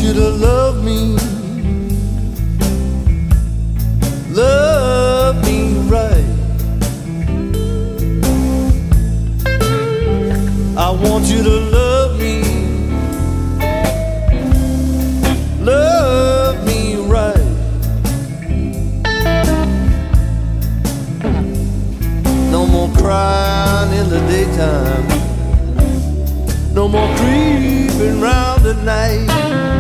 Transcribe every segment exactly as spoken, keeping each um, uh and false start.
you to love me, love me right. I want you to love me, love me right. No more crying in the daytime, no more creeping round at night.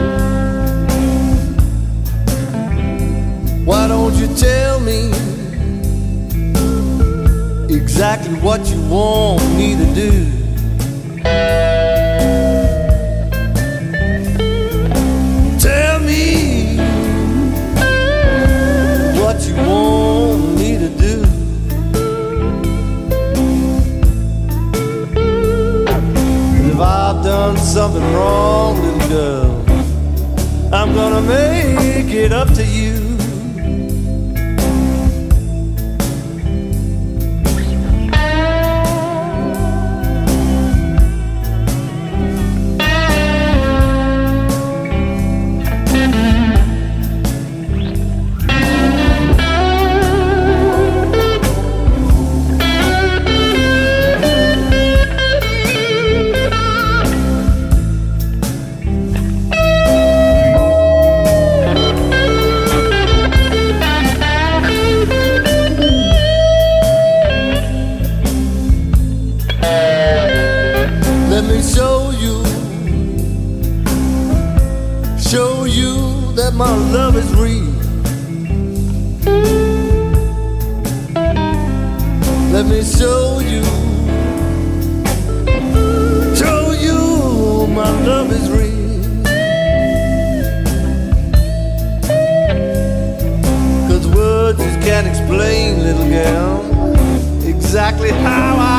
Why don't you tell me exactly what you want me to do? Tell me what you want me to do. And if I've done something wrong, little girl, I'm gonna make it up to you. Let me show you, show you that my love is real. Let me show you, show you my love is real. 'Cause words just can't explain, little girl, exactly how I